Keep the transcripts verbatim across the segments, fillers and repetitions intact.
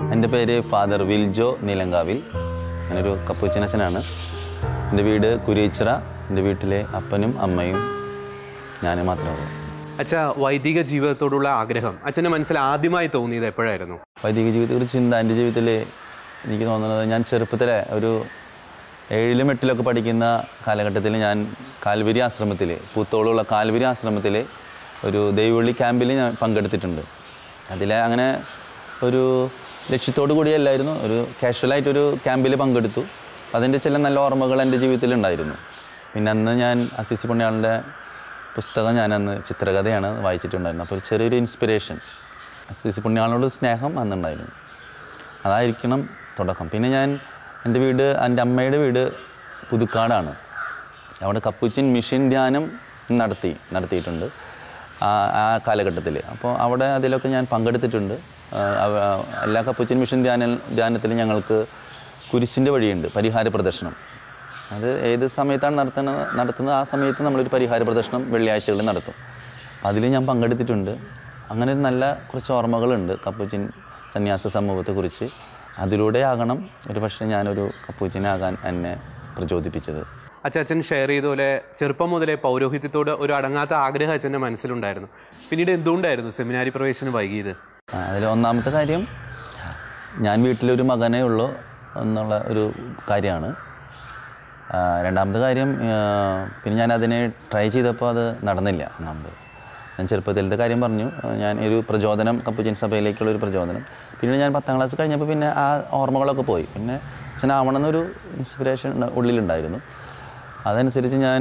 എൻ്റെ പേര് ഫാദർ വിൽജോ നീലങ്കാവിൽ. ഞാനൊരു കപ്പുച്ചനച്ഛനാണ്. എൻ്റെ വീട് കുരിച്ചിറ. എൻ്റെ വീട്ടിലെ അപ്പനും അമ്മയും ഞാൻ മാത്രമേ ഉള്ളൂ. അച്ഛാ, വൈദിക ജീവിതത്തോടുള്ള ആഗ്രഹം അച്ഛൻ്റെ മനസ്സിൽ ആദ്യമായി തോന്നിയത് എപ്പോഴായിരുന്നു? വൈദിക ജീവിതത്തെക്കുറിച്ച് ചിന്ത എൻ്റെ ജീവിതത്തിൽ എനിക്ക് തോന്നുന്നത്, ഞാൻ ചെറുപ്പത്തിലെ ഒരു ഏഴിലും എട്ടിലൊക്കെ പഠിക്കുന്ന കാലഘട്ടത്തിൽ ഞാൻ കാൽവരി ആശ്രമത്തിൽ, പൂത്തോളുള്ള കാൽവരി ആശ്രമത്തിൽ ഒരു ദൈവവിളി ക്യാമ്പിൽ ഞാൻ പങ്കെടുത്തിട്ടുണ്ട്. അതിൽ അങ്ങനെ ഒരു ലക്ഷ്യത്തോടു കൂടിയല്ലായിരുന്നു, ഒരു കാഷ്വലായിട്ടൊരു ക്യാമ്പിൽ പങ്കെടുത്തു. അതിൻ്റെ ചില നല്ല ഓർമ്മകൾ എൻ്റെ ജീവിതത്തിലുണ്ടായിരുന്നു. പിന്നെ അന്ന് ഞാൻ അസീസി പുണ്യാളൻ്റെ പുസ്തകം ഞാനന്ന് ചിത്രകഥയാണ് വായിച്ചിട്ടുണ്ടായിരുന്നത്. അപ്പോൾ ചെറിയൊരു ഇൻസ്പിറേഷൻ, അസീസി പുണ്യാളനോട് സ്നേഹം അന്നുണ്ടായിരുന്നു. അതായിരിക്കണം തുടക്കം. പിന്നെ ഞാൻ എൻ്റെ വീട്, എൻ്റെ അമ്മയുടെ വീട് പുതുക്കാടാണ്. അവിടെ കപ്പുച്ചിൻ മിഷൻ ധ്യാനം നടത്തി നടത്തിയിട്ടുണ്ട് ആ ആ കാലഘട്ടത്തിൽ. അപ്പോൾ അവിടെ അതിലൊക്കെ ഞാൻ പങ്കെടുത്തിട്ടുണ്ട്. എല്ലാ കപ്പുച്ചിൻ മിഷൻ ധ്യാന ധ്യാനത്തിലും ഞങ്ങൾക്ക് കുരിശിൻ്റെ വഴിയുണ്ട്, പരിഹാര പ്രദർശനം. അത് ഏത് സമയത്താണ് നടത്തുന്നത് നടത്തുന്നത് ആ സമയത്ത് നമ്മളൊരു പരിഹാര പ്രദർശനം വെള്ളിയാഴ്ചകളിൽ നടത്തും. അതിൽ ഞാൻ പങ്കെടുത്തിട്ടുണ്ട്. അങ്ങനെ ഒരു നല്ല കുറച്ച് ഓർമ്മകളുണ്ട് കപ്പുച്ചിൻ സന്യാസ സമൂഹത്തെക്കുറിച്ച്. അതിലൂടെ ആകണം ഒരു പക്ഷേ ഞാനൊരു കപ്പുച്ചിനാകാൻ എന്നെ പ്രചോദിപ്പിച്ചത്. അച്ഛൻ ഷെയർ ചെയ്ത പോലെ ചെറുപ്പം മുതലേ പൗരോഹിത്യത്തോട് ഒരു അടങ്ങാത്ത ആഗ്രഹം അച്ഛൻ്റെ മനസ്സിലുണ്ടായിരുന്നു. പിന്നീട് എന്തുകൊണ്ടായിരുന്നു സെമിനാരി പ്രവേശനം വൈകിയത്? അതിൽ ഒന്നാമത്തെ കാര്യം, ഞാൻ വീട്ടിലൊരു മകനേ ഉള്ളൂ എന്നുള്ള ഒരു കാര്യമാണ്. രണ്ടാമത്തെ കാര്യം, പിന്നെ ഞാൻ അതിനെ ട്രൈ ചെയ്തപ്പോൾ അത് നടന്നില്ല. ഒന്നാമത് ഞാൻ ചെറുപ്പത്തിലത്തെ കാര്യം പറഞ്ഞു. ഞാൻ ഒരു പ്രചോദനം, കപ്പുച്ചിൻ സഭയിലേക്കുള്ളൊരു പ്രചോദനം. പിന്നെ ഞാൻ പത്താം ക്ലാസ് കഴിഞ്ഞപ്പോൾ പിന്നെ ആ ഓർമ്മകളൊക്കെ പോയി. പിന്നെ അച്ഛനാവണമെന്നൊരു ഇൻസ്പിറേഷൻ ഉള്ളിലുണ്ടായിരുന്നു. അതനുസരിച്ച് ഞാൻ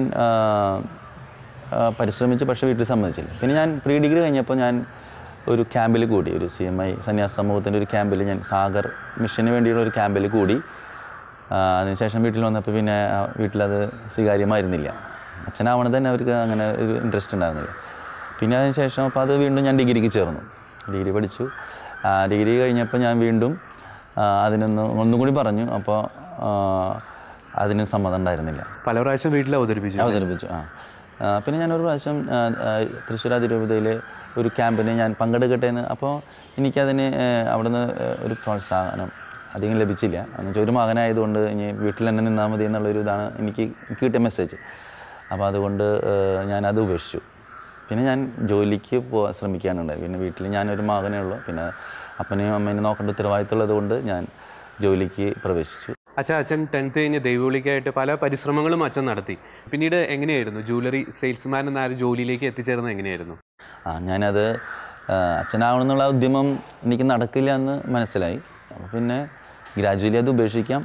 പരിശ്രമിച്ചു, പക്ഷേ വീട്ടിൽ സമ്മതിച്ചില്ല. പിന്നെ ഞാൻ പ്രീ ഡിഗ്രി കഴിഞ്ഞപ്പോൾ ഞാൻ ഒരു ക്യാമ്പിൽ കൂടി, ഒരു സി എം ഐ സന്യാസ സമൂഹത്തിൻ്റെ ഒരു ക്യാമ്പിൽ, ഞാൻ സാഗർ മിഷന് വേണ്ടിയുള്ള ഒരു ക്യാമ്പിൽ കൂടി. അതിനുശേഷം വീട്ടിൽ വന്നപ്പോൾ പിന്നെ വീട്ടിലത് സ്വീകാര്യമായിരുന്നില്ല. അച്ഛനാവണത് തന്നെ അവർക്ക് അങ്ങനെ ഒരു ഇൻട്രസ്റ്റ് ഉണ്ടായിരുന്നില്ല. പിന്നെ അതിന് ശേഷം അപ്പോൾ അത് വീണ്ടും ഞാൻ ഡിഗ്രിക്ക് ചേർന്നു, ഡിഗ്രി പഠിച്ചു. ഡിഗ്രി കഴിഞ്ഞപ്പോൾ ഞാൻ വീണ്ടും അതിനൊന്ന് ഒന്നും കൂടി പറഞ്ഞു. അപ്പോൾ അതിന് സമ്മതം ഉണ്ടായിരുന്നില്ല. പല പ്രാവശ്യം വീട്ടിൽ അവതരിപ്പിച്ചു അവതരിപ്പിച്ചു ആ പിന്നെ ഞാനൊരു പ്രാവശ്യം തൃശ്ശൂർ അതിരൂപതയിലെ ഒരു ക്യാമ്പിന് ഞാൻ പങ്കെടുക്കട്ടെ എന്ന്. അപ്പോൾ എനിക്കതിന് അവിടെ നിന്ന് ഒരു പ്രോത്സാഹനം അധികം ലഭിച്ചില്ല. എന്നുവെച്ചാൽ ഒരു മകനായതുകൊണ്ട് ഇനി വീട്ടിൽ തന്നെ നിന്നാൽ മതി എന്നുള്ളൊരു ഇതാണ് എനിക്ക് കിട്ടിയ മെസ്സേജ്. അപ്പോൾ അതുകൊണ്ട് ഞാനത് ഉപേക്ഷിച്ചു. പിന്നെ ഞാൻ ജോലിക്ക് പോകാൻ ശ്രമിക്കാനുണ്ടായി. പിന്നെ വീട്ടിൽ ഞാനൊരു മകനേ ഉള്ളൂ. പിന്നെ അപ്പനെയും അമ്മേനെയും നോക്കേണ്ട ഉത്തരവാദിത്തമുള്ളത് കൊണ്ട് ഞാൻ ജോലിക്ക് പ്രവേശിച്ചു. അച്ഛൻ അച്ഛൻ ടെൻത്ത് കഴിഞ്ഞ് ദൈവവിളിക്കായിട്ട് പല പരിശ്രമങ്ങളും അച്ഛൻ നടത്തി. പിന്നീട് എങ്ങനെയായിരുന്നു ജ്വല്ലറി സെയിൽസ്മാൻ എന്ന ഒരു ജോലിയിലേക്ക് എത്തിച്ചേർന്നത് എങ്ങനെയായിരുന്നു? ആ ഞാനത് അച്ഛനാവണമെന്നുള്ള ഉദ്യമം എനിക്ക് നടക്കില്ല എന്ന് മനസ്സിലായി. അപ്പോൾ പിന്നെ ഗ്രാജുവലി അത് ഉപേക്ഷിക്കാം.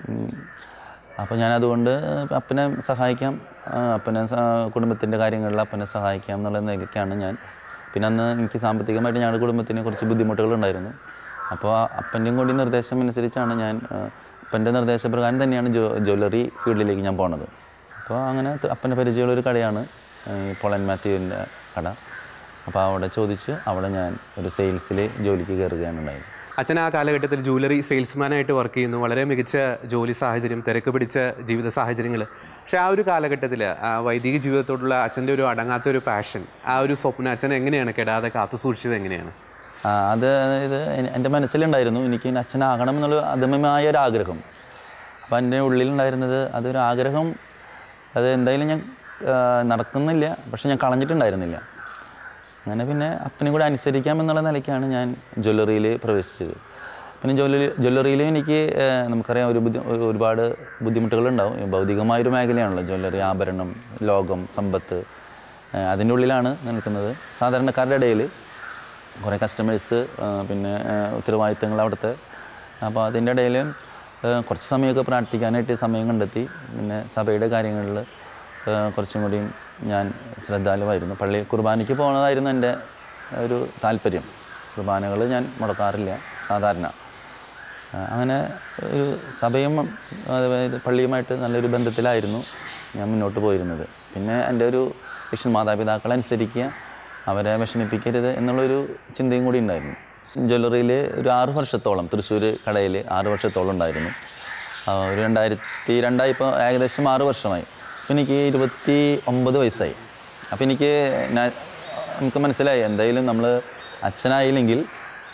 അപ്പോൾ ഞാനതുകൊണ്ട് അപ്പനെ സഹായിക്കാം, അപ്പനെ കുടുംബത്തിൻ്റെ കാര്യങ്ങളിൽ അപ്പനെ സഹായിക്കാം എന്നുള്ള നിലയ്ക്കാണ് ഞാൻ. പിന്നെ അന്ന് എനിക്ക് സാമ്പത്തികമായിട്ട് ഞങ്ങളുടെ കുടുംബത്തിന് കുറച്ച് ബുദ്ധിമുട്ടുകളുണ്ടായിരുന്നു. അപ്പോൾ അപ്പൻ്റെയും കൂടി നിർദ്ദേശം അനുസരിച്ചാണ് ഞാൻ, അപ്പൻ്റെ നിർദ്ദേശപ്രകാരം തന്നെയാണ് ജോ ജ്വല്ലറി ഫീൽഡിലേക്ക് ഞാൻ പോണത്. അപ്പോൾ അങ്ങനെ അപ്പൻ്റെ പരിചയമുള്ളൊരു കടയാണ് പോളൻ മാത്യുവിൻ്റെ കട. അപ്പോൾ അവിടെ ചോദിച്ച് അവിടെ ഞാൻ ഒരു സെയിൽസിൽ ജോലിക്ക് കയറുകയാണ് ഉണ്ടായത്. അച്ഛൻ ആ കാലഘട്ടത്തിൽ ജ്വല്ലറി സെയിൽസ്മാനായിട്ട് വർക്ക് ചെയ്യുന്നു. വളരെ മികച്ച ജോലി സാഹചര്യം, തിരക്ക് പിടിച്ച ജീവിത സാഹചര്യങ്ങൾ. പക്ഷേ ആ ഒരു കാലഘട്ടത്തിൽ ആ വൈദിക ജീവിതത്തോടുള്ള അച്ഛൻ്റെ ഒരു അടങ്ങാത്ത ഒരു പാഷൻ, ആ ഒരു സ്വപ്നം അച്ഛൻ എങ്ങനെയാണ് കെടാതെ കാത്തു സൂക്ഷിച്ചത് എങ്ങനെയാണ്? അത് ഇത് എൻ്റെ മനസ്സിലുണ്ടായിരുന്നു, എനിക്ക് അച്ഛനാകണം എന്നുള്ള അദമ്യമായ ഒരു ആഗ്രഹം. അപ്പോൾ എൻ്റെ ഉള്ളിലുണ്ടായിരുന്നത് അതൊരു ആഗ്രഹം. അത് എന്തായാലും ഞാൻ നടക്കുന്നില്ല, പക്ഷെ ഞാൻ കളഞ്ഞിട്ടുണ്ടായിരുന്നില്ല. അങ്ങനെ പിന്നെ അപ്പനെ കൂടെ അനുസരിക്കാമെന്നുള്ള നിലയ്ക്കാണ് ഞാൻ ജ്വല്ലറിയിൽ പ്രവേശിച്ചത്. പിന്നെ ജ്വല്ലറി ജ്വല്ലറിയിൽ എനിക്ക് നമുക്കറിയാം ഒരു ബുദ്ധി ഒരുപാട് ബുദ്ധിമുട്ടുകളുണ്ടാവും. ഭൗതികമായൊരു മേഖലയാണല്ലോ ജ്വല്ലറി, ആഭരണം, ലോകം, സമ്പത്ത്, അതിൻ്റെ ഉള്ളിലാണ് നിൽക്കുന്നത്. സാധാരണക്കാരുടെ ഇടയിൽ കുറേ കസ്റ്റമേഴ്സ്, പിന്നെ ഉത്തരവാദിത്തങ്ങൾ അവിടുത്തെ. അപ്പോൾ അതിൻ്റെ ഇടയിൽ കുറച്ച് സമയമൊക്കെ പ്രാർത്ഥിക്കാനായിട്ട് സമയം കണ്ടെത്തി. പിന്നെ സഭയുടെ കാര്യങ്ങളിൽ കുറച്ചും കൂടിയും ഞാൻ ശ്രദ്ധാലുവായിരുന്നു. പള്ളി കുർബാനയ്ക്ക് പോകുന്നതായിരുന്നു എൻ്റെ ഒരു താല്പര്യം. കുർബാനകൾ ഞാൻ മുടക്കാറില്ല സാധാരണ. അങ്ങനെ ഒരു സഭയും അതായത് പള്ളിയുമായിട്ട് നല്ലൊരു ബന്ധത്തിലായിരുന്നു ഞാൻ മുന്നോട്ട് പോയിരുന്നത്. പിന്നെ എൻ്റെ ഒരു ലക്ഷ്യം മാതാപിതാക്കളെ അനുസരിക്കുക, അവരെ വിഷമിപ്പിക്കരുത് എന്നുള്ളൊരു ചിന്തയും കൂടി ഉണ്ടായിരുന്നു. ജ്വല്ലറിയിൽ ഒരു ആറ് വർഷത്തോളം തൃശ്ശൂർ കടയിൽ ആറ് വർഷത്തോളം ഉണ്ടായിരുന്നു. ഒരു രണ്ടായിരത്തി രണ്ടായി ഇപ്പോൾ ഏകദേശം ആറ് വർഷമായി. അപ്പോൾ എനിക്ക് ഇരുപത്തി ഒമ്പത് വയസ്സായി. അപ്പോൾ എനിക്ക് നമുക്ക് മനസ്സിലായി എന്തായാലും നമ്മൾ അച്ഛനായില്ലെങ്കിൽ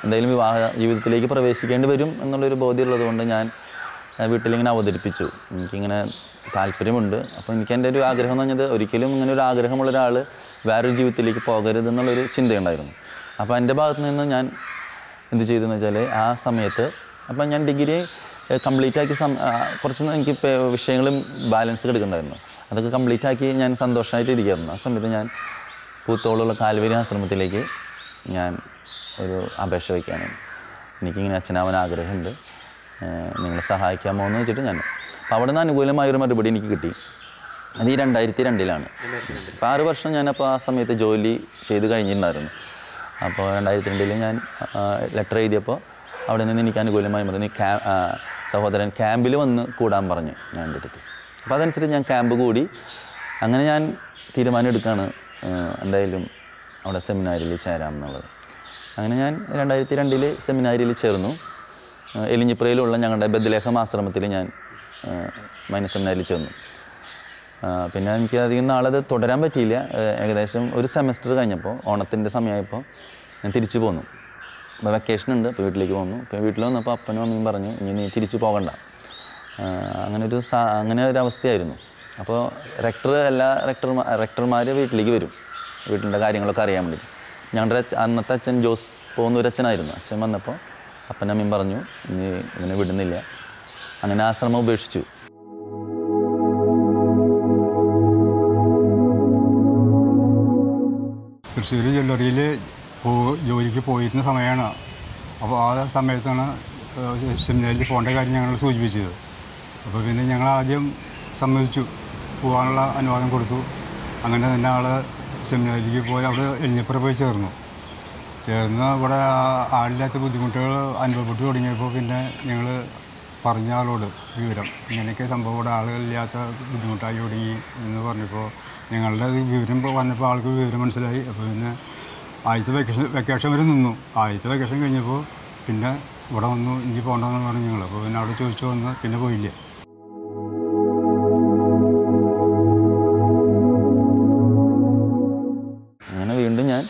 എന്തായാലും വിവാഹ ജീവിതത്തിലേക്ക് പ്രവേശിക്കേണ്ടി വരും എന്നുള്ളൊരു ബോധ്യമുള്ളത് കൊണ്ട് ഞാൻ വീട്ടിലിങ്ങനെ അവതരിപ്പിച്ചു. എനിക്കിങ്ങനെ താല്പര്യമുണ്ട്. അപ്പോൾ എനിക്ക് എൻ്റെ ഒരു ആഗ്രഹം എന്ന് പറഞ്ഞത് ഒരിക്കലും ഇങ്ങനെ ഒരു ആഗ്രഹമുള്ള ഒരാൾ വേറൊരു ജീവിതത്തിലേക്ക് പോകരുത് എന്നുള്ളൊരു ചിന്തയുണ്ടായിരുന്നു. അപ്പോൾ എൻ്റെ ഭാഗത്ത് നിന്ന് ഞാൻ എന്ത് ചെയ്തെന്ന് വെച്ചാൽ ആ സമയത്ത് അപ്പം ഞാൻ ഡിഗ്രി കംപ്ലീറ്റ് ആക്കി സം കുറച്ച് എനിക്ക് വിഷയങ്ങളും ബാലൻസ് എടുക്കുന്നുണ്ടായിരുന്നു. അതൊക്കെ കംപ്ലീറ്റ് ആക്കി ഞാൻ സന്തോഷമായിട്ട് ഇരിക്കുകയായിരുന്നു. ആ സമയത്ത് ഞാൻ പൂത്തോളുള്ള കാൽവരി ആശ്രമത്തിലേക്ക് ഞാൻ ഒരു അപേക്ഷ വയ്ക്കാനാണ്. എനിക്കിങ്ങനെ അച്ഛനാവാൻ ആഗ്രഹമുണ്ട്, നിങ്ങളെ സഹായിക്കാമോ എന്ന് വെച്ചിട്ട് ഞാൻ അപ്പോൾ അവിടെ നിന്ന് അനുകൂലമായൊരു മറുപടി എനിക്ക് കിട്ടി. അത് ഈ രണ്ടായിരത്തി രണ്ടിലാണ്. അപ്പോൾ ആറ് വർഷം ഞാനപ്പോൾ ആ സമയത്ത് ജോലി ചെയ്ത് കഴിഞ്ഞിട്ടുണ്ടായിരുന്നു. അപ്പോൾ രണ്ടായിരത്തി രണ്ടിൽ ഞാൻ ലെറ്റർ എഴുതിയപ്പോൾ അവിടെ നിന്ന് എനിക്ക് അനുകൂലമായി പറഞ്ഞു ക്യാ സഹോദരൻ ക്യാമ്പിൽ വന്ന് കൂടാൻ പറഞ്ഞു ഞാൻ എൻ്റെ അടുത്ത്. അപ്പോൾ അതനുസരിച്ച് ഞാൻ ക്യാമ്പ് കൂടി. അങ്ങനെ ഞാൻ തീരുമാനം എടുക്കുകയാണ് എന്തായാലും അവിടെ സെമിനാരിൽ ചേരാം എന്നുള്ളത്. അങ്ങനെ ഞാൻ രണ്ടായിരത്തി രണ്ടിൽ സെമിനാരിൽ ചേർന്നു. എലിഞ്ഞിപ്പുറയിലുള്ള ഞങ്ങളുടെ ബദ്ലേഹം ആശ്രമത്തിൽ ഞാൻ മൈനർ സെമിനാരിൽ ചേർന്നു. പിന്നെ എനിക്ക് അധികം നാളത് തുടരാൻ പറ്റിയില്ല. ഏകദേശം ഒരു സെമസ്റ്റർ കഴിഞ്ഞപ്പോൾ ഓണത്തിൻ്റെ സമയമായപ്പോൾ ഞാൻ തിരിച്ചു പോന്നു. അപ്പോൾ വെക്കേഷൻ ഉണ്ട്, അപ്പോൾ വീട്ടിലേക്ക് പോന്നു. അപ്പോൾ വീട്ടിൽ വന്നപ്പോൾ അപ്പനും അമ്മയും പറഞ്ഞു ഇനി നീ തിരിച്ചു പോകണ്ട. അങ്ങനെ ഒരു സാ അങ്ങനെ ഒരു അവസ്ഥയായിരുന്നു. അപ്പോൾ റെക്ടർ എല്ലാ റെക്ടർമാർ റെക്ടർമാർ വീട്ടിലേക്ക് വരും, വീട്ടിൻ്റെ കാര്യങ്ങളൊക്കെ അറിയാൻ വേണ്ടി. ഞങ്ങളുടെ അന്നത്തെ അച്ഛൻ ജോസ് പോകുന്നൊരച്ഛനായിരുന്നു. അച്ഛൻ വന്നപ്പോൾ അപ്പനും അമ്മയും പറഞ്ഞു ഇനി ഇങ്ങനെ വിടുന്നില്ല. അങ്ങനെ ആശ്രമം ഉപേക്ഷിച്ചു. തൃശ്ശൂർ ജ്വല്ലറിയിൽ പോ ജോലിക്ക് പോയിരുന്ന സമയമാണ്. അപ്പോൾ ആ സമയത്താണ് സെമിനാരിൽ പോകേണ്ട കാര്യം ഞങ്ങൾ സൂചിപ്പിച്ചത്. അപ്പോൾ പിന്നെ ഞങ്ങൾ ആദ്യം സമ്മതിച്ചു, പോകാനുള്ള അനുവാദം കൊടുത്തു. അങ്ങനെ തന്നെ ആൾ സെമിനാരിലേക്ക് പോയി അവിടെ എലിഞ്ഞിപ്പുറ പോയി ചേർന്നു. ചേർന്ന് ഇവിടെ ആളില്ലാത്ത ബുദ്ധിമുട്ടുകൾ അനുഭവപ്പെട്ടു തുടങ്ങിയപ്പോൾ പിന്നെ ഞങ്ങൾ പറഞ്ഞ ആളോട് വിവരം ഇങ്ങനെയൊക്കെ സംഭവം ഇവിടെ ആളുകളില്ലാത്ത ബുദ്ധിമുട്ടായി തുടങ്ങി എന്ന് പറഞ്ഞപ്പോൾ ഞങ്ങളുടെ വിവരം വന്നപ്പോൾ ആൾക്ക് വിവരം മനസ്സിലായി. അപ്പോൾ പിന്നെ ആദ്യത്തെ വെക്കേഷൻ വെക്കേഷൻ വരെ നിന്നു. ആദ്യത്തെ വെക്കേഷൻ കഴിഞ്ഞപ്പോൾ പിന്നെ ഇവിടെ വന്നു ഇനി പോകണ്ടെന്ന് പറഞ്ഞു ഞങ്ങൾ. അപ്പോൾ പിന്നെ അവിടെ ചോദിച്ചു വന്ന് പിന്നെ പോയില്ല. അങ്ങനെ വീണ്ടും ഞാൻ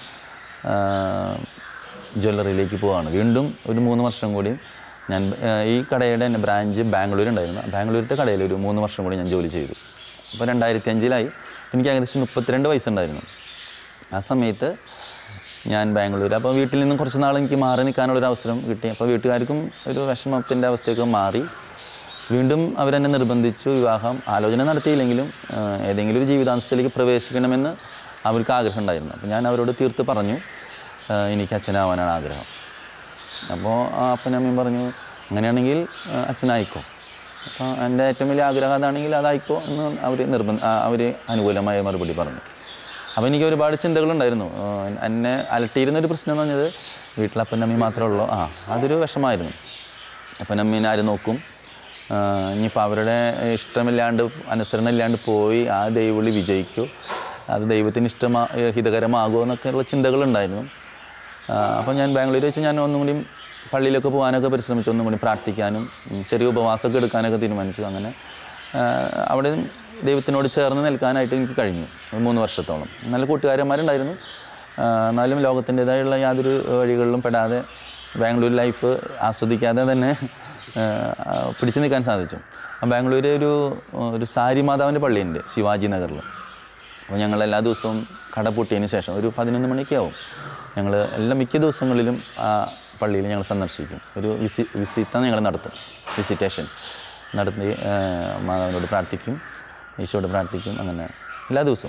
ജ്വല്ലറിയിലേക്ക് പോവാണ്. വീണ്ടും ഒരു മൂന്ന് വർഷം കൂടി ഞാൻ ഈ കടയുടെ തന്നെ ബ്രാഞ്ച് ബാംഗ്ലൂരുണ്ടായിരുന്നു. ബാംഗ്ലൂരിലത്തെ കടയിൽ ഒരു മൂന്ന് വർഷം കൂടി ഞാൻ ജോലി ചെയ്തു. അപ്പോൾ രണ്ടായിരത്തി അഞ്ചിലായി എനിക്ക് ഏകദേശം മുപ്പത്തിരണ്ട് വയസ്സുണ്ടായിരുന്നു. ആ സമയത്ത് ഞാൻ ബാംഗ്ലൂർ അപ്പോൾ വീട്ടിൽ നിന്നും കുറച്ച് നാൾ എനിക്ക് മാറി നിൽക്കാനുള്ളൊരു അവസരം കിട്ടി. അപ്പോൾ വീട്ടുകാർക്കും ഒരു വിഷമത്തിൻ്റെ അവസ്ഥയൊക്കെ മാറി. വീണ്ടും അവരെന്നെ നിർബന്ധിച്ചു. വിവാഹം ആലോചന നടത്തിയില്ലെങ്കിലും ഏതെങ്കിലും ഒരു ജീവിതാംശത്തിലേക്ക് പ്രവേശിക്കണമെന്ന് അവർക്ക് ആഗ്രഹം ഉണ്ടായിരുന്നു. അപ്പോൾ ഞാൻ അവരോട് തീർത്ത് പറഞ്ഞു എനിക്ക് അച്ഛനാവാനാണ് ആഗ്രഹം. അപ്പോൾ അപ്പനും അമ്മയും പറഞ്ഞു അങ്ങനെയാണെങ്കിൽ അച്ഛനായിക്കോ, അപ്പോൾ എൻ്റെ ഏറ്റവും വലിയ ആഗ്രഹം അതാണെങ്കിൽ അതായിക്കോ എന്ന് അവർ നിർബന്ധ അവർ അനുകൂലമായ മറുപടി പറഞ്ഞു. അപ്പോൾ എനിക്ക് ഒരുപാട് ചിന്തകളുണ്ടായിരുന്നു. എന്നെ അലട്ടിയിരുന്നൊരു പ്രശ്നം എന്ന് പറഞ്ഞത് വീട്ടിൽ അപ്പനമ്മയും മാത്രമേ ഉള്ളൂ. ആ അതൊരു വിഷമമായിരുന്നു. അപ്പനമ്മീനെ ആര് നോക്കും, ഇനിയിപ്പോൾ അവരുടെ ഇഷ്ടമില്ലാണ്ട് അനുസരണം ഇല്ലാണ്ട് പോയി ആ ദൈവവിളി വിജയിക്കുമോ, അത് ദൈവത്തിന് ഇഷ്ടമാ ഹിതകരമാകുമോ എന്നൊക്കെയുള്ള ചിന്തകളുണ്ടായിരുന്നു. അപ്പോൾ ഞാൻ ബാംഗ്ലൂർ വെച്ച് ഞാൻ ഒന്നും കൂടി പള്ളിയിലൊക്കെ പോകാനൊക്കെ പരിശ്രമിച്ചു, ഒന്നും കൂടി പ്രാർത്ഥിക്കാനും ചെറിയ ഉപവാസമൊക്കെ എടുക്കാനൊക്കെ തീരുമാനിച്ചു. അങ്ങനെ അവിടെ ദൈവത്തിനോട് ചേർന്ന് നിൽക്കാനായിട്ട് എനിക്ക് കഴിഞ്ഞു മൂന്ന് വർഷത്തോളം. നല്ല കൂട്ടുകാരന്മാരുണ്ടായിരുന്നു. എന്നാലും ലോകത്തിൻ്റേതായുള്ള യാതൊരു വഴികളിലും പെടാതെ ബാംഗ്ലൂർ ലൈഫ് ആസ്വദിക്കാതെ തന്നെ പിടിച്ചു നിൽക്കാൻ സാധിച്ചു. ബാംഗ്ലൂർ ഒരു ഒരു സാരി മാതാവിൻ്റെ പള്ളിയുണ്ട് ശിവാജി നഗറിൽ. അപ്പോൾ ഞങ്ങൾ എല്ലാ ദിവസവും കട പൂട്ടിയതിന് ശേഷം ഒരു പതിനൊന്ന് മണിയൊക്കെ ആവും ഞങ്ങൾ എല്ലാ മിക്ക ദിവസങ്ങളിലും ആ പള്ളിയിൽ ഞങ്ങൾ സന്ദർശിക്കും. ഒരു വിസി വിസിറ്റ് ഞങ്ങൾ നടത്തും, വിസിറ്റേഷൻ നടത്തി മാതാവിനോട് പ്രാർത്ഥിക്കും, ഈശോയോട് പ്രാർത്ഥിക്കും. അങ്ങനെ എല്ലാ ദിവസവും.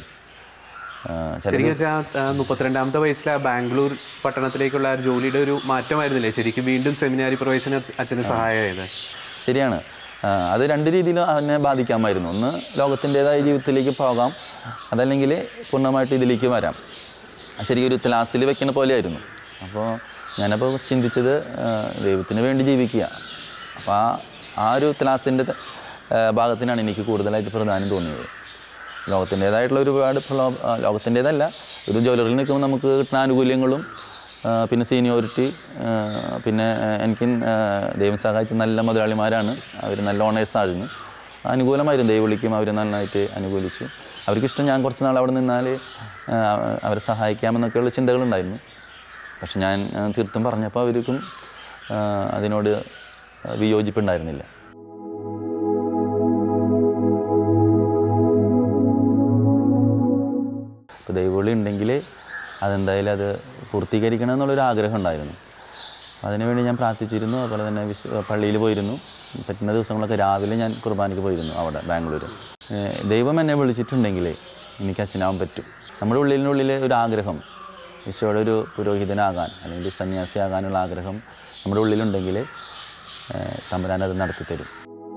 ശരിക്കും മുപ്പത്തിരണ്ടാമത്തെ വയസ്സിൽ ബാംഗ്ലൂർ പട്ടണത്തിലേക്കുള്ള ജോലിയുടെ ഒരു മാറ്റമായിരുന്നില്ലേ ശരിക്കും വീണ്ടും സെമിനാരി പ്രവേശന അച്ഛന് സഹായമായത്? ശരിയാണ്. അത് രണ്ട് രീതിയിൽ എന്നെ ബാധിക്കാമായിരുന്നു. ഒന്ന് ലോകത്തിൻ്റേതായ ജീവിതത്തിലേക്ക് പോകാം, അതല്ലെങ്കിൽ പൂർണ്ണമായിട്ട് ഇതിലേക്ക് വരാം. ശരിക്കും ഒരു ക്ലാസ്സിൽ വെക്കുന്ന പോലെയായിരുന്നു. അപ്പോൾ ഞാനപ്പോൾ ചിന്തിച്ചത് ദൈവത്തിന് വേണ്ടി ജീവിക്കുക. അപ്പോൾ ആ ആ ഒരു ക്ലാസ്സിൻ്റെ ഭാഗത്തിനാണ് എനിക്ക് കൂടുതലായിട്ട് പ്രധാനം തോന്നിയത്. ലോകത്തിൻ്റേതായിട്ടുള്ള ഒരുപാട് ലോകത്തിൻ്റേതല്ല, ഒരു ജ്വല്ലറിയിൽ നിൽക്കുമ്പോൾ നമുക്ക് കിട്ടുന്ന ആനുകൂല്യങ്ങളും പിന്നെ സീനിയോറിറ്റി, പിന്നെ എനിക്ക് ദൈവം സഹായിച്ച നല്ല മുതലാളിമാരാണ്, അവർ നല്ല ഓണേഴ്സായിരുന്നു, അനുകൂലമായിരുന്നു. ദൈവം വിളിക്കും, അവർ നന്നായിട്ട് അനുകൂലിച്ചു. അവർക്കിഷ്ടം ഞാൻ കുറച്ച് നാൾ അവിടെ നിന്നാൽ അവരെ സഹായിക്കാമെന്നൊക്കെയുള്ള ചിന്തകളുണ്ടായിരുന്നു. പക്ഷെ ഞാൻ തീർത്തും പറഞ്ഞപ്പോൾ അവർക്കും അതിനോട് വിയോജിപ്പുണ്ടായിരുന്നില്ല. ഇപ്പോൾ ദൈവവിളി ഉണ്ടെങ്കിൽ അതെന്തായാലും അത് പൂർത്തീകരിക്കണം എന്നുള്ളൊരു ആഗ്രഹം ഉണ്ടായിരുന്നു. അതിനുവേണ്ടി ഞാൻ പ്രാർത്ഥിച്ചിരുന്നു. അതുപോലെ തന്നെ വിശ്വ പള്ളിയിൽ പോയിരുന്നു. പറ്റുന്ന ദിവസങ്ങളൊക്കെ രാവിലെ ഞാൻ കുർബാനയ്ക്ക് പോയിരുന്നു അവിടെ ബാംഗ്ലൂർ. ദൈവം എന്നെ വിളിച്ചിട്ടുണ്ടെങ്കിൽ എനിക്ക് അച്ഛനാവാൻ പറ്റും. നമ്മുടെ ഉള്ളിനുള്ളിൽ ഒരു ആഗ്രഹം, ഈശോയുടെ ഒരു പുരോഹിതനാകാൻ അല്ലെങ്കിൽ സന്യാസിയാകാനുള്ള ആഗ്രഹം നമ്മുടെ ഉള്ളിലുണ്ടെങ്കിൽ തമ്പുരാൻ അത് നടത്തിത്തരും.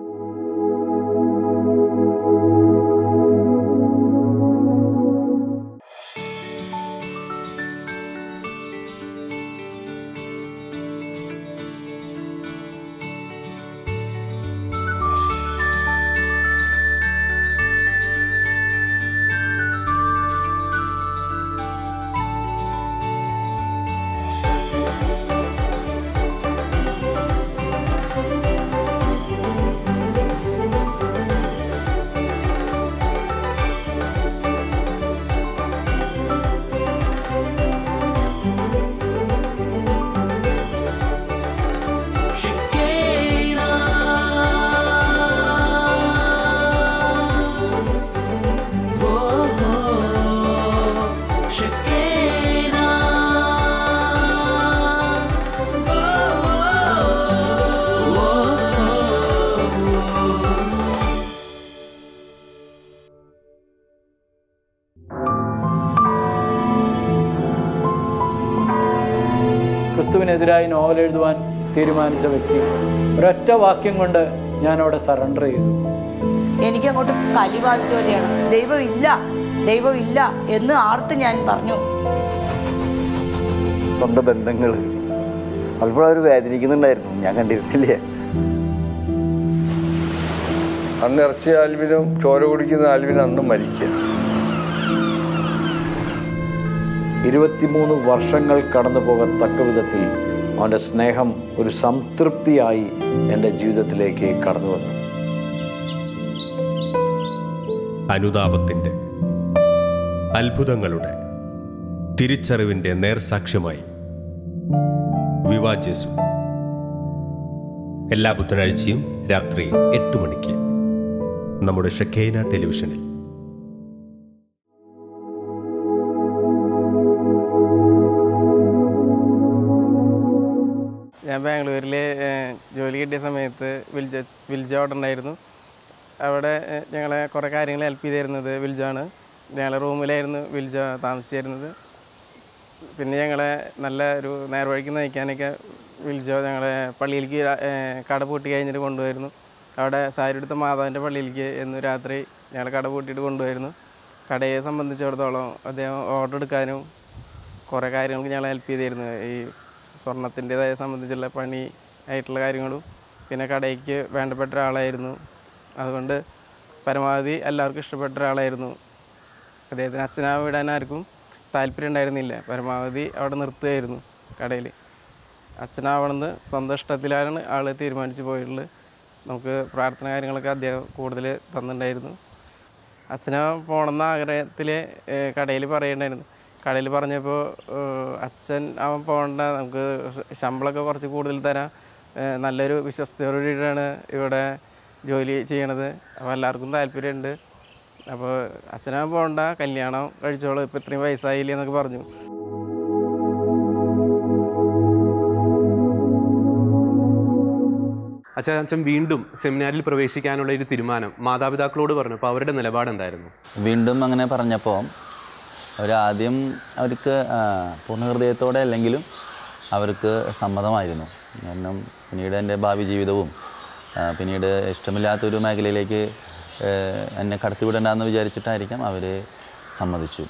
ക്രിസ്തുവിനെതിരായി നോവൽ എഴുതുവാൻ തീരുമാനിച്ച വ്യക്തി ഒരൊറ്റ വാക്യം കൊണ്ട് ഞാനവിടെ സറണ്ടർ ചെയ്തു. എനിക്കങ്ങോട്ട് കലി ബാധിച്ച പോലെയാണ്. ദൈവമില്ല ദൈവമില്ല എന്ന് ആർത്ത് ഞാൻ പറഞ്ഞു. സ്വന്തം ബന്ധങ്ങൾ അപ്പോൾ അവർ വേദനിക്കുന്നുണ്ടായിരുന്നു, ഞാൻ കണ്ടിരുന്നില്ലേ. അന്ന് ഇറച്ചിയ ആൽവിനും ചോര കുടിക്കുന്ന ആൽവിനും അന്ന് മരിക്കുക. ഇരുപത്തിമൂന്ന് വർഷങ്ങൾ കടന്നു പോകത്തക്ക വിധത്തിൽ അവൻ്റെ സ്നേഹം ഒരു സംതൃപ്തിയായി എൻ്റെ ജീവിതത്തിലേക്ക് കടന്നു വന്നു. അനുതാപത്തിൻ്റെ, അത്ഭുതങ്ങളുടെ, തിരിച്ചറിവിൻ്റെ നേർസാക്ഷ്യമായി വിവാ ജേസു. എല്ലാ ബുധനാഴ്ചയും രാത്രി എട്ട് മണിക്ക് നമ്മുടെ ഷെഖേന ടെലിവിഷനിൽ. ഞാൻ ബാംഗ്ലൂരിൽ ജോലി കിട്ടിയ സമയത്ത് വിൽജ വിൽജ അവിടെ ഉണ്ടായിരുന്നു. അവിടെ ഞങ്ങളെ കുറേ കാര്യങ്ങൾ ഹെൽപ്പ് ചെയ്തിരുന്നത് വിൽജാണ്. ഞങ്ങളെ റൂമിലായിരുന്നു വിൽജ താമസിച്ചിരുന്നത്. പിന്നെ ഞങ്ങളെ നല്ല ഒരു നേർവഴിക്ക് നയിക്കാനൊക്കെ വിൽജ ഞങ്ങളെ പള്ളിയിലേക്ക് കട പൂട്ടി കഴിഞ്ഞിട്ട് കൊണ്ടുപോയിരുന്നു. അവിടെ സാരിയെടുത്ത മാതാവിൻ്റെ പള്ളിയിലേക്ക് എന്ന് രാത്രി ഞങ്ങൾ കട പൂട്ടിയിട്ട് കൊണ്ടുപോയിരുന്നു. കടയെ സംബന്ധിച്ചിടത്തോളം അദ്ദേഹം ഓർഡർ എടുക്കാനും കുറേ കാര്യങ്ങൾക്ക് ഞങ്ങളെ ഹെൽപ്പ് ചെയ്തിരുന്നു. ഈ സ്വർണത്തിൻ്റെതായ സംബന്ധിച്ചുള്ള പണി ആയിട്ടുള്ള കാര്യങ്ങളും പിന്നെ കടയ്ക്ക് വേണ്ടപ്പെട്ട ഒരാളായിരുന്നു. അതുകൊണ്ട് പരമാവധി എല്ലാവർക്കും ഇഷ്ടപ്പെട്ട ഒരാളായിരുന്നു. അദ്ദേഹത്തിന് അച്ഛനാ വിടാൻ ആർക്കും താല്പര്യം ഉണ്ടായിരുന്നില്ല. പരമാവധി അവിടെ നിർത്തുകയായിരുന്നു കടയിൽ. അച്ഛനാവണമെന്ന് സ്വന്തം ഇഷ്ടത്തിലാണ് ആൾ തീരുമാനിച്ച് പോയിട്ടുള്ളത്. നമുക്ക് പ്രാർത്ഥന കാര്യങ്ങളൊക്കെ അദ്ദേഹം കൂടുതൽ തന്നിട്ടുണ്ടായിരുന്നു. അച്ഛനാ പോകണമെന്ന ആഗ്രഹത്തിൽ കടയിൽ പറയണ്ടായിരുന്നു. കടയിൽ പറഞ്ഞപ്പോൾ അച്ഛൻ അവൻ പോകേണ്ട, നമുക്ക് ശമ്പളമൊക്കെ കുറച്ച് കൂടുതൽ തരാം, നല്ലൊരു വിശ്വസ്തയോടുകൂടിയിട്ടാണ് ഇവിടെ ജോലി ചെയ്യണത്, അപ്പോൾ എല്ലാവർക്കും താല്പര്യമുണ്ട്, അപ്പോൾ അച്ഛനാ പോകണ്ട, കല്യാണം കഴിച്ചോളൂ, ഇപ്പോൾ ഇത്രയും വയസ്സായില്ലേ എന്നൊക്കെ പറഞ്ഞു. അച്ഛൻ അച്ഛൻ വീണ്ടും സെമിനാരിൽ പ്രവേശിക്കാനുള്ള ഒരു തീരുമാനം മാതാപിതാക്കളോട് പറഞ്ഞു. അപ്പോൾ അവരുടെ നിലപാടെന്തായിരുന്നു? വീണ്ടും അങ്ങനെ പറഞ്ഞപ്പോൾ അവരാദ്യം അവർക്ക് പൂർണ്ണ ഹൃദയത്തോടെ അല്ലെങ്കിലും അവർക്ക് സമ്മതമായിരുന്നു. കാരണം പിന്നീട് എൻ്റെ ഭാവി ജീവിതവും പിന്നീട് ഇഷ്ടമില്ലാത്തൊരു മേഖലയിലേക്ക് എന്നെ കടത്തിവിടണ്ടെന്ന് വിചാരിച്ചിട്ടായിരിക്കാം അവർ സമ്മതിച്ചു.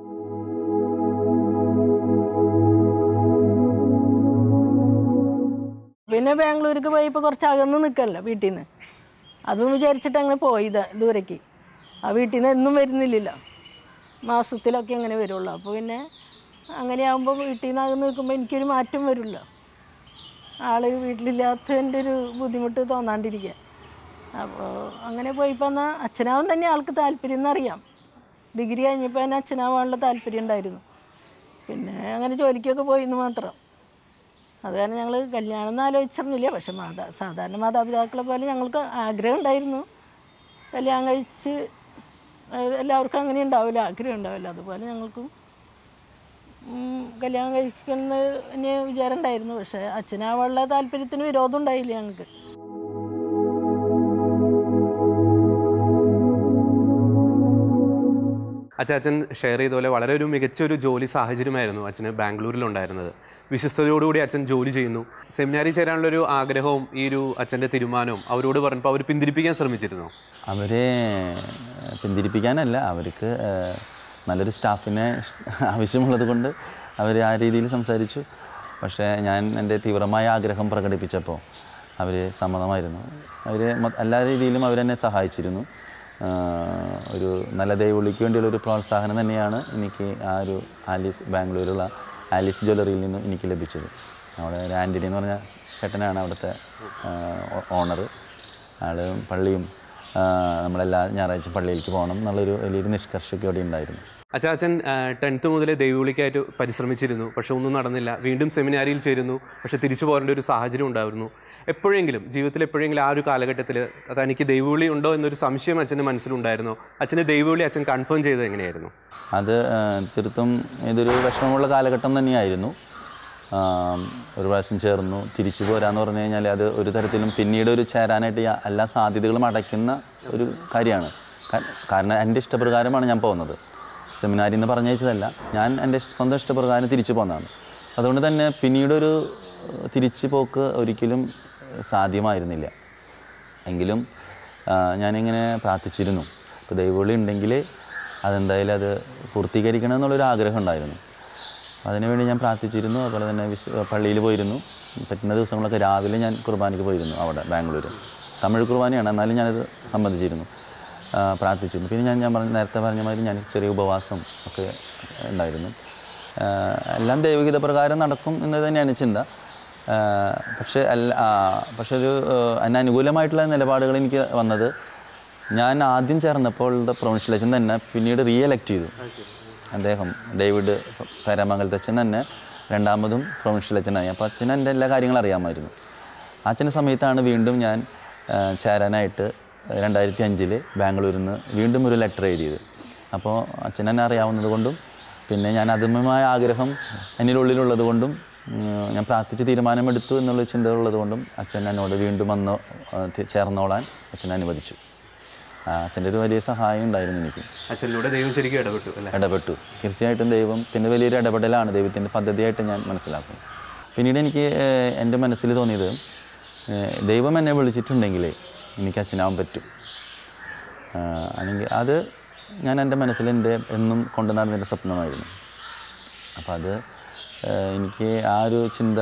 പിന്നെ ബാംഗ്ലൂർക്ക് പോയപ്പോൾ കുറച്ച് അകന്ന് നിൽക്കല്ലോ വീട്ടിൽ നിന്ന്, അതും വിചാരിച്ചിട്ട് അങ്ങനെ പോയത് ദൂരേക്ക്. ആ വീട്ടിൽ നിന്ന് എന്നും വരുന്നില്ലല്ലോ, മാസത്തിലൊക്കെ അങ്ങനെ വരുള്ളൂ. അപ്പോൾ പിന്നെ അങ്ങനെയാകുമ്പോൾ വീട്ടിൽ നിന്ന് അകന്ന് നിൽക്കുമ്പോൾ എനിക്കൊരു മാറ്റം വരുമല്ലോ, ആൾ വീട്ടിലില്ലാത്തതിൻ്റെ ഒരു ബുദ്ധിമുട്ട് തോന്നാണ്ടിരിക്കുക. അപ്പോൾ അങ്ങനെ പോയിപ്പോൾ എന്നാൽ അച്ഛനാവും തന്നെ ആൾക്ക് താല്പര്യം എന്നറിയാം. ഡിഗ്രി കഴിഞ്ഞപ്പോൾ തന്നെ അച്ഛനാവാനുള്ള താല്പര്യം ഉണ്ടായിരുന്നു. പിന്നെ അങ്ങനെ ജോലിക്കൊക്കെ പോയിന്ന് മാത്രം. അത് കാരണം ഞങ്ങൾ കല്യാണം ഒന്നും ആലോചിച്ചിരുന്നില്ല. പക്ഷെ മാതാ സാധാരണ മാതാപിതാക്കളെ പോലെ ഞങ്ങൾക്ക് ആഗ്രഹം ഉണ്ടായിരുന്നു. കല്യാണം കഴിച്ച് എല്ലാവർക്കും അങ്ങനെ ഉണ്ടാവില്ല, ആഗ്രഹം ഉണ്ടാവില്ല. അതുപോലെ ഞങ്ങൾക്കും കല്യാണം കഴിക്കുന്ന വിചാരം ഉണ്ടായിരുന്നു. പക്ഷേ അച്ഛനാവാനുള്ള താല്പര്യത്തിന് വിരോധം ഉണ്ടായില്ല ഞങ്ങൾക്ക്. അച്ഛൻ അച്ഛൻ ഷെയർ ചെയ്ത പോലെ വളരെ ഒരു മികച്ചൊരു ജോലി സാഹചര്യമായിരുന്നു അച്ഛന് ബാംഗ്ലൂരിലുണ്ടായിരുന്നത്. വിശ്വസ്തയോടുകൂടി അച്ഛൻ ജോലി ചെയ്യുന്നു. സെമിനാരി ചേരാനുള്ളൊരു ആഗ്രഹവും ഈ ഒരു അച്ഛൻ്റെ തീരുമാനവും അവരോട് പറഞ്ഞപ്പോൾ അവർ പിന്തിരിപ്പിക്കാൻ ശ്രമിച്ചിരുന്നു. അവരെ പിന്തിരിപ്പിക്കാനല്ല, അവർക്ക് നല്ലൊരു സ്റ്റാഫിനെ ആവശ്യമുള്ളത് കൊണ്ട് അവർ ആ രീതിയിൽ സംസാരിച്ചു. പക്ഷേ ഞാൻ എൻ്റെ തീവ്രമായ ആഗ്രഹം പ്രകടിപ്പിച്ചപ്പോൾ അവർ സമ്മതമായിരുന്നു. അവർ എല്ലാ രീതിയിലും അവരെന്നെ സഹായിച്ചിരുന്നു. ഒരു നല്ല ദൈവവിളിക്ക് വേണ്ടിയുള്ളൊരു പ്രോത്സാഹനം തന്നെയാണ് എനിക്ക് ആ ഒരു ആലീസ് ബാംഗ്ലൂരുള്ള ആലീസ് ജ്വല്ലറിയിൽ നിന്ന് എനിക്ക് ലഭിച്ചത്. അവിടെ ഒരു ആൻ്റണി എന്ന് പറഞ്ഞ ചേട്ടനാണ് അവിടുത്തെ ഓണർ. ആൾ പള്ളിയും നമ്മളെല്ലാ ഞായറാഴ്ച പള്ളിയിലേക്ക് പോകണം എന്നുള്ളൊരു വലിയൊരു നിഷ്കർഷയൊക്കെ അവിടെ ഉണ്ടായിരുന്നു. അച്ഛാ അച്ഛൻ ടെൻത്ത് മുതലേ ദൈവവിളിക്കായിട്ട് പരിശ്രമിച്ചിരുന്നു. പക്ഷെ ഒന്നും നടന്നില്ല. വീണ്ടും സെമിനാരിയിൽ ചേരുന്നു. പക്ഷെ തിരിച്ചു പോരേണ്ട ഒരു സാഹചര്യം ഉണ്ടായിരുന്നു. എപ്പോഴെങ്കിലും ജീവിതത്തിൽ എപ്പോഴെങ്കിലും ആ ഒരു കാലഘട്ടത്തിൽ തനിക്ക് ദൈവവിളി ഉണ്ടോ എന്നൊരു സംശയം അച്ഛൻ്റെ മനസ്സിലുണ്ടായിരുന്നോ? അച്ഛൻ്റെ ദൈവവിളി അച്ഛൻ കൺഫേം ചെയ്തത് എങ്ങനെയായിരുന്നു? അത് തീർത്തും ഇതൊരു വിഷമമുള്ള കാലഘട്ടം തന്നെയായിരുന്നു. ഒരു പ്രാവശ്യം ചേർന്നു തിരിച്ചു പോരാന്ന് പറഞ്ഞു കഴിഞ്ഞാൽ അത് ഒരു തരത്തിലും പിന്നീട് ഒരു ചേരാനായിട്ട് എല്ലാ സാധ്യതകളും അടയ്ക്കുന്ന ഒരു കാര്യമാണ്. കാരണം എൻ്റെ ഇഷ്ടപ്രകാരമാണ് ഞാൻ പോകുന്നത്. സെമിനാരിൽ നിന്ന് പറഞ്ഞയച്ചതല്ല, ഞാൻ എൻ്റെ സ്വന്തം ഇഷ്ടപ്രകാരം തിരിച്ചു പോകുന്നതാണ്. അതുകൊണ്ട് തന്നെ പിന്നീടൊരു തിരിച്ചു പോക്ക് ഒരിക്കലും സാധ്യമായിരുന്നില്ല. എങ്കിലും ഞാനിങ്ങനെ പ്രാർത്ഥിച്ചിരുന്നു. ഇപ്പോൾ ദൈവവിളി ഉണ്ടെങ്കിൽ അതെന്തായാലും അത് പൂർത്തീകരിക്കണം എന്നുള്ളൊരു ആഗ്രഹം ഉണ്ടായിരുന്നു. അതിനുവേണ്ടി ഞാൻ പ്രാർത്ഥിച്ചിരുന്നു. അതുപോലെ തന്നെ വിശ്വ പള്ളിയിൽ പോയിരുന്നു. പറ്റുന്ന ദിവസങ്ങളൊക്കെ രാവിലെ ഞാൻ കുർബാനയ്ക്ക് പോയിരുന്നു. അവിടെ ബാംഗ്ലൂർ തമിഴ് കുർബാനയാണ്, എന്നാലും ഞാനത് സംബന്ധിച്ചിരുന്നു, പ്രാർത്ഥിച്ചിരുന്നു. പിന്നെ ഞാൻ ഞാൻ പറഞ്ഞ നേരത്തെ പറഞ്ഞ മാതിരി ഞാൻ ചെറിയ ഉപവാസം ഒക്കെ ഉണ്ടായിരുന്നു. എല്ലാം ദൈവഗീത പ്രകാരം നടക്കും എന്ന് തന്നെയാണ് ചിന്ത. പക്ഷേ അല്ല പക്ഷെ ഒരു അതിന് അനുകൂലമായിട്ടുള്ള നിലപാടുകൾ എനിക്ക് വന്നത് ഞാൻ ആദ്യം ചേർന്നപ്പോൾ പ്രൊവിൻഷ്യൽ അച്ഛൻ തന്നെ പിന്നീട് റീ എലക്ട് ചെയ്തു. അദ്ദേഹം ഡേവിഡ് പേരാമംഗലത്തച്ഛൻ തന്നെ രണ്ടാമതും പ്രൊവിൻഷ്യൽ അച്ഛനായി. അപ്പോൾ അച്ഛന് എൻ്റെ എല്ലാ കാര്യങ്ങളും അറിയാമായിരുന്നു. അച്ഛൻ്റെ സമയത്താണ് വീണ്ടും ഞാൻ ചേരാനായിട്ട് രണ്ടായിരത്തി അഞ്ചിൽ ബാംഗ്ലൂരിൽ നിന്ന് വീണ്ടും ഒരു ലെറ്റർ എഴുതിയത്. അപ്പോൾ അച്ഛൻ എന്നെ അറിയാവുന്നത് കൊണ്ടും പിന്നെ ഞാൻ അദമ്യമായ ആഗ്രഹം എന്നിലുള്ളിലുള്ളത് കൊണ്ടും ഞാൻ പ്രാർത്ഥിച്ച് തീരുമാനമെടുത്തു എന്നുള്ള ചിന്തകളുള്ളത് കൊണ്ടും അച്ഛൻ എന്നോട് വീണ്ടും വന്ന് ചേർന്നോളാൻ അച്ഛൻ അനുവദിച്ചു. അച്ഛൻ്റെ ഒരു വലിയ സഹായം ഉണ്ടായിരുന്നു എനിക്ക്. അച്ഛനിലൂടെ ദൈവം ശരിക്കും ഇടപെട്ടു അല്ലേ? ഇടപെട്ടു. തീർച്ചയായിട്ടും ദൈവത്തിൻ്റെ വലിയൊരു ഇടപെടലാണ്, ദൈവത്തിൻ്റെ പദ്ധതിയായിട്ട് ഞാൻ മനസ്സിലാക്കുന്നു. പിന്നീട് എനിക്ക് എൻ്റെ മനസ്സിൽ തോന്നിയത് ദൈവം എന്നെ വിളിച്ചിട്ടുണ്ടെങ്കിൽ എനിക്ക് അച്ഛനാവാൻ പറ്റും. അല്ലെങ്കിൽ അത് ഞാൻ എൻ്റെ മനസ്സിൽ എൻ്റെ എന്നും കൊണ്ടു നടന്നതിൻ്റെ സ്വപ്നമായിരുന്നു. അപ്പോൾ അത് എനിക്ക് ആ ഒരു ചിന്ത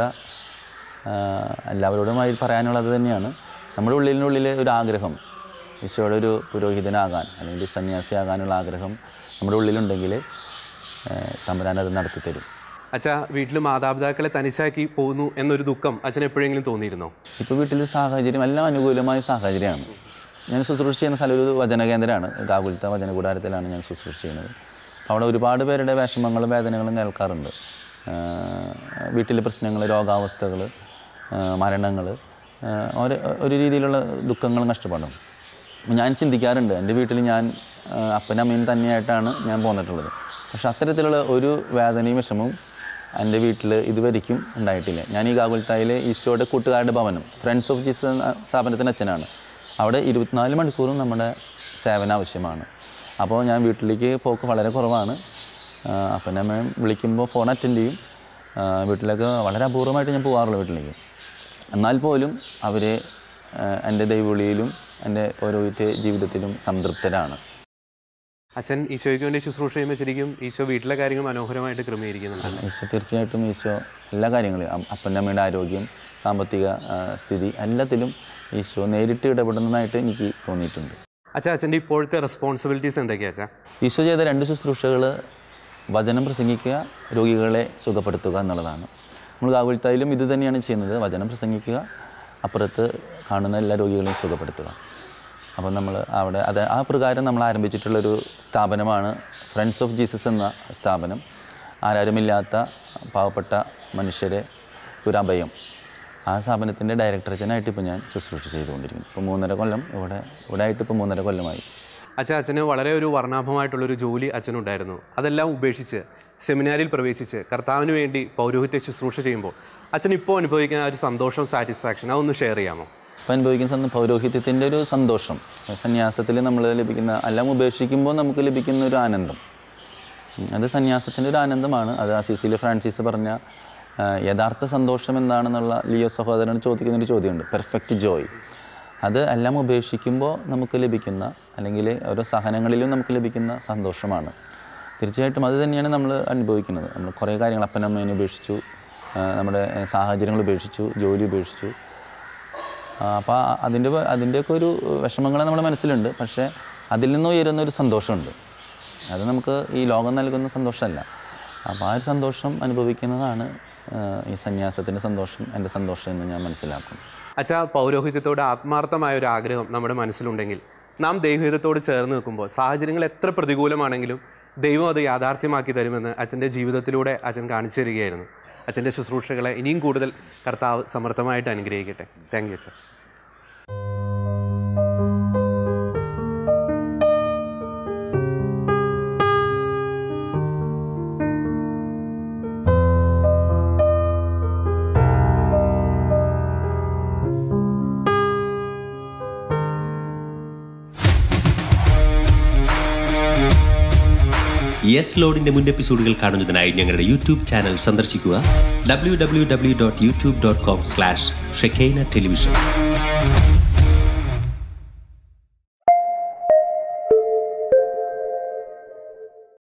എല്ലാവരോടുമായി പറയാനുള്ളത് തന്നെയാണ്. നമ്മുടെ ഉള്ളിനുള്ളിൽ ഒരു ആഗ്രഹം, ഈശോയുടെ ഒരു പുരോഹിതനാകാൻ അല്ലെങ്കിൽ സന്യാസിയാകാനുള്ള ആഗ്രഹം നമ്മുടെ ഉള്ളിലുണ്ടെങ്കിൽ തമ്പുരാൻ അത് നടത്തിത്തരും. അച്ഛാ, വീട്ടിൽ മാതാപിതാക്കളെ തനിച്ചാക്കി പോകുന്നു എന്നൊരു ദുഃഖം അച്ഛൻ എപ്പോഴെങ്കിലും തോന്നിയിരുന്നോ? ഇപ്പോൾ വീട്ടിൽ സാഹചര്യം എല്ലാം അനുകൂലമായ സാഹചര്യമാണ്. ഞാൻ ശുശ്രൂഷ ചെയ്യുന്ന സ്ഥലം ഒരു വചന കേന്ദ്രമാണ്. ഗാകുൽത്ത വചന കൂടാരത്തിലാണ് ഞാൻ ശുശ്രൂഷ ചെയ്യുന്നത്. അവിടെ ഒരുപാട് പേരുടെ വിഷമങ്ങളും വേദനകളും കേൾക്കാറുണ്ട്. വീട്ടിലെ പ്രശ്നങ്ങൾ, രോഗാവസ്ഥകൾ, മരണങ്ങൾ, ഒരു ഒരു രീതിയിലുള്ള ദുഃഖങ്ങളും കഷ്ടപ്പാടും ഞാൻ ചിന്തിക്കാറുണ്ട്. എൻ്റെ വീട്ടിൽ ഞാൻ അപ്പനമ്മയും തന്നെയായിട്ടാണ് ഞാൻ പോന്നിട്ടുള്ളത്. പക്ഷെ അത്തരത്തിലുള്ള ഒരു വേദനയും വിഷമവും എൻ്റെ വീട്ടിൽ ഇതുവരെയ്ക്കും ഉണ്ടായിട്ടില്ല. ഞാൻ ഈ ഗാകുൽത്തായിലെ ഈശോയുടെ കൂട്ടുകാരുടെ ഭവനം, ഫ്രണ്ട്സ് ഓഫ് ജീസസ് എന്ന സ്ഥാപനത്തിൻ്റെ അച്ഛനാണ്. അവിടെ ഇരുപത്തിനാല് മണിക്കൂറും നമ്മുടെ സേവനം ആവശ്യമാണ്. അപ്പോൾ ഞാൻ വീട്ടിലേക്ക് പോക്ക് വളരെ കുറവാണ്. അപ്പനമ്മയും വിളിക്കുമ്പോൾ ഫോൺ അറ്റൻഡ് ചെയ്യും. വീട്ടിലേക്ക് വളരെ അപൂർവമായിട്ട് ഞാൻ പോകാറുള്ളൂ വീട്ടിലേക്ക്. എന്നാൽ പോലും അവർ എൻ്റെ ദൈവവിളിയിലും എൻ്റെ ഓരോ ജീവിതത്തിലും സംതൃപ്തരാണ്. അച്ഛൻ ഈശോയ്ക്ക് വേണ്ടി ശുശ്രൂഷ ചെയ്യുമ്പോൾ ശരിക്കും ഈശോ വീട്ടിലെ കാര്യങ്ങൾ മനോഹരമായിട്ട് ക്രമീകരിക്കുന്നുണ്ട്. ഈശോ തീർച്ചയായിട്ടും ഈശോ എല്ലാ കാര്യങ്ങളും, അപ്പൻ്റെ അമ്മയുടെ ആരോഗ്യം, സാമ്പത്തിക സ്ഥിതി, എല്ലാത്തിലും ഈശോ നേരിട്ട് ഇടപെടുന്നതായിട്ട് എനിക്ക് തോന്നിയിട്ടുണ്ട്. അച്ഛാ, അച്ഛൻ്റെ ഇപ്പോഴത്തെ റെസ്പോൺസിബിലിറ്റീസ് എന്തൊക്കെയാണ് അച്ഛാ? ഈശോ ചെയ്ത രണ്ട് ശുശ്രൂഷകൾ വചനം പ്രസംഗിക്കുക, രോഗികളെ സുഖപ്പെടുത്തുക എന്നുള്ളതാണ്. നമ്മൾ ഗാകുൽത്തായിലും ഇത് തന്നെയാണ് ചെയ്യുന്നത്. വചനം പ്രസംഗിക്കുക, അപ്പുറത്ത് കാണുന്ന എല്ലാ രോഗികളെയും സുഖപ്പെടുത്തുക. അപ്പോൾ നമ്മൾ അവിടെ അത് ആ പ്രകാരം നമ്മൾ ആരംഭിച്ചിട്ടുള്ളൊരു സ്ഥാപനമാണ് ഫ്രണ്ട്സ് ഓഫ് ജീസസ് എന്ന സ്ഥാപനം. ആരാരുമില്ലാത്ത പാവപ്പെട്ട മനുഷ്യരെ ഒരു അഭയം. ആ സ്ഥാപനത്തിൻ്റെ ഡയറക്ടർ അച്ഛനായിട്ട് ഇപ്പോൾ ഞാൻ ശുശ്രൂഷ ചെയ്തുകൊണ്ടിരിക്കുന്നു. ഇപ്പോൾ മൂന്നര കൊല്ലം ഇവിടെ ഇവിടെ ആയിട്ട് ഇപ്പോൾ മൂന്നര കൊല്ലമായി. അച്ഛൻ അച്ഛന് വളരെ ഒരു വർണ്ണാഭമായിട്ടുള്ളൊരു ജോലി അച്ഛനുണ്ടായിരുന്നു. അതെല്ലാം ഉപേക്ഷിച്ച് സെമിനാരിൽ പ്രവേശിച്ച് കർത്താവിന് വേണ്ടി പൗരോഹിത്യ ശുശ്രൂഷ ചെയ്യുമ്പോൾ അച്ഛൻ ഇപ്പോൾ അനുഭവിക്കുന്ന ഒരു സന്തോഷം, സാറ്റിസ്ഫാക്ഷൻ അതൊന്ന് ഷെയർ ചെയ്യാമോ? ഇപ്പോൾ അനുഭവിക്കുന്ന പൗരോഹിത്യത്തിൻ്റെ ഒരു സന്തോഷം, സന്യാസത്തിൽ നമ്മൾ ലഭിക്കുന്ന, എല്ലാം ഉപേക്ഷിക്കുമ്പോൾ നമുക്ക് ലഭിക്കുന്ന ഒരു ആനന്ദം, അത് സന്യാസത്തിൻ്റെ ഒരു ആനന്ദമാണ്. അത് അസീസിയിൽ ഫ്രാൻസിസ് പറഞ്ഞ യഥാർത്ഥ സന്തോഷം എന്താണെന്നുള്ള ലിയോ സഹോദരൻ ചോദിക്കുന്നൊരു ചോദ്യമുണ്ട്, പെർഫെക്റ്റ് ജോയ്. അത് എല്ലാം ഉപേക്ഷിക്കുമ്പോൾ നമുക്ക് ലഭിക്കുന്ന, അല്ലെങ്കിൽ ഓരോ സഹനങ്ങളിലും നമുക്ക് ലഭിക്കുന്ന സന്തോഷമാണ്. തീർച്ചയായിട്ടും അത് തന്നെയാണ് നമ്മൾ അനുഭവിക്കുന്നത്. നമ്മൾ കുറേ കാര്യങ്ങൾ അപ്പനമ്മേനെ ഉപേക്ഷിച്ചു, നമ്മുടെ സാഹചര്യങ്ങൾ ഉപേക്ഷിച്ചു, ജോലി ഉപേക്ഷിച്ചു. അപ്പോൾ അതിൻ്റെ അതിൻ്റെയൊക്കെ ഒരു വിഷമങ്ങൾ നമ്മുടെ മനസ്സിലുണ്ട്. പക്ഷേ അതിൽ നിന്ന് ഉയരുന്ന ഒരു സന്തോഷമുണ്ട്. അത് നമുക്ക് ഈ ലോകം നൽകുന്ന സന്തോഷമല്ല. അപ്പോൾ ആ ഒരു സന്തോഷം അനുഭവിക്കുന്നതാണ് ഈ സന്യാസത്തിൻ്റെ സന്തോഷം, എൻ്റെ സന്തോഷം എന്ന് ഞാൻ മനസ്സിലാക്കുന്നു. അച്ഛാ, പൗരോഹിത്യത്തോട് ആത്മാർത്ഥമായ ഒരു ആഗ്രഹം നമ്മുടെ മനസ്സിലുണ്ടെങ്കിൽ നാം ദൈവഹിതത്തോട് ചേർന്ന് നിൽക്കുമ്പോൾ സാഹചര്യങ്ങൾ എത്ര പ്രതികൂലമാണെങ്കിലും ദൈവം അത് യാഥാർത്ഥ്യമാക്കി തരുമെന്ന് അച്ഛൻ്റെ ജീവിതത്തിലൂടെ അച്ഛൻ കാണിച്ചു തരികയായിരുന്നു. അച്ഛൻ്റെ ശുശ്രൂഷകളെ ഇനിയും കൂടുതൽ കർത്താവ് സമർത്ഥമായിട്ട് അനുഗ്രഹിക്കട്ടെ. താങ്ക് യു അച്ഛൻ. യെസ് ലോഡിന്റെ മുൻ എപ്പിസോഡുകൾ കാണുന്നതിനായി ഞങ്ങളുടെ യൂട്യൂബ് ചാനൽ സന്ദർശിക്കുക. W W W dot YouTube dot com slash Shekinah television.